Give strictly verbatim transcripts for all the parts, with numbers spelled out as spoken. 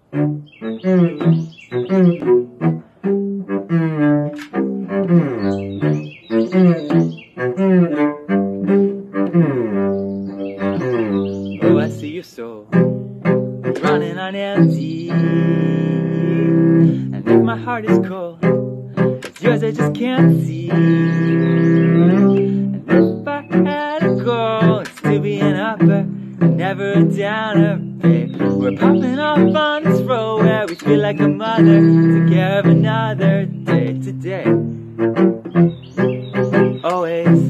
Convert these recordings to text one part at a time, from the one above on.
Oh, I see your soul running on empty, and if my heart is cold, it's yours I just can't see. And if I had a goal, it's to be an upper and never a downer, babe. We're popping off on this road where we feel like a mother, take care of another day to day. Always.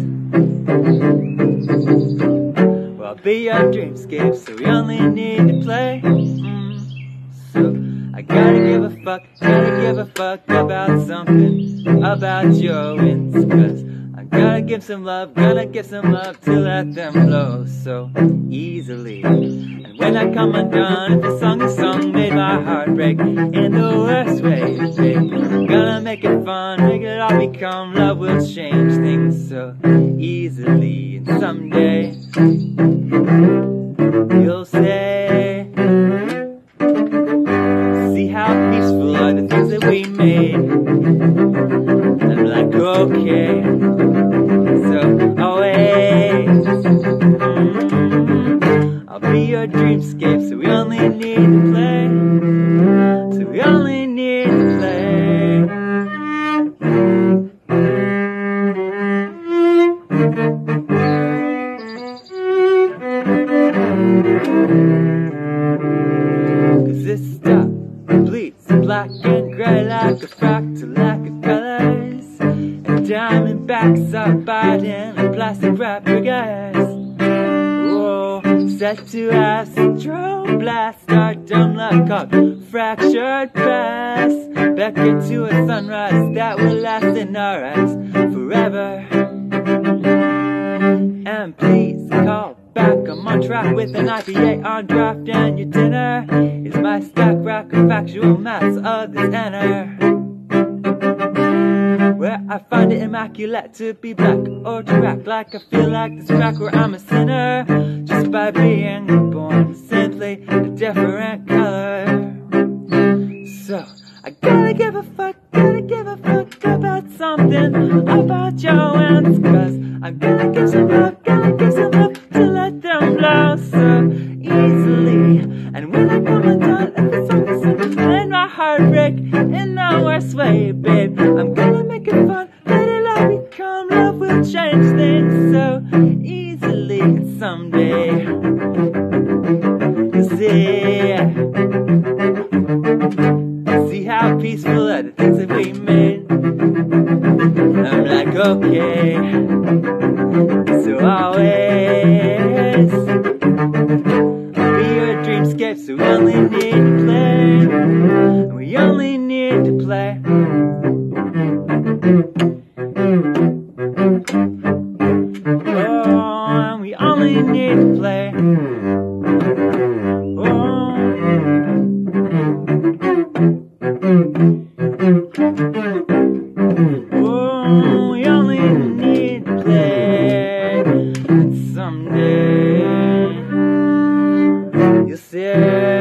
Well, I'll be your dreamscape, so we only need to play. Mm. So I gotta give a fuck, gotta give a fuck about something, about your wins, cause I gotta give some love, gotta give some love to let them flow so easily. And when I come undone, if the song is sung, made my heart break in the worst way, babe. Gonna make it fun, make it all become love, will change things so easily. And someday you'll say, see how peaceful are the things that we made. I'm like, okay, so always, mm, I'll be your dreamscape, so we only need to play, so we only need to play. Cause this stuff bleeds black and grey like a fractal, like a colors, and diamondbacks are biting a plastic wrap gas. Whoa, set to astro blast our dumb luck up, fractured press, beckon to a sunrise that will last in our eyes forever. And please call back, I'm on track with an I P A on draft, and your dinner is my stack rack of factual maths of the tenor, where I find it immaculate to be black or to act like I feel like this crack, where I'm a sinner just by being born simply a different color. So I gotta give a fuck, gotta give a fuck about something, about your wins, cause I'm gonna give some love, gonna give some love to let them flow so easily. And when I come undone, if it's on the sun, let my heart break in the worst way, babe. I'm gonna make it fun, let it all become love, will change things so easily. And someday you'll see, see how peaceful are the things that we made. I'm like, okay, so always be your dreamscape, so we only need to play, we only need to play. Oh, and we only need to play. Oh, oh, we only need to play. And someday you'll see,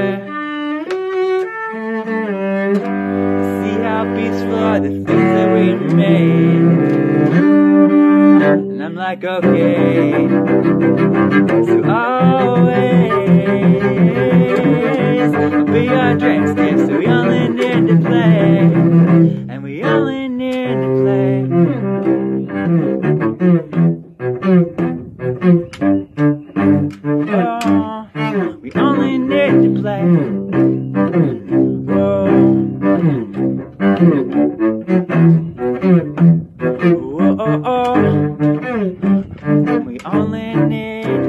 see how peaceful are the things that we made. And I'm like, okay, so always I'll be your dreamscape, so we only need to play, and we only need to play. Oh, we only need to play. Whoa. Whoa, oh, oh. We only need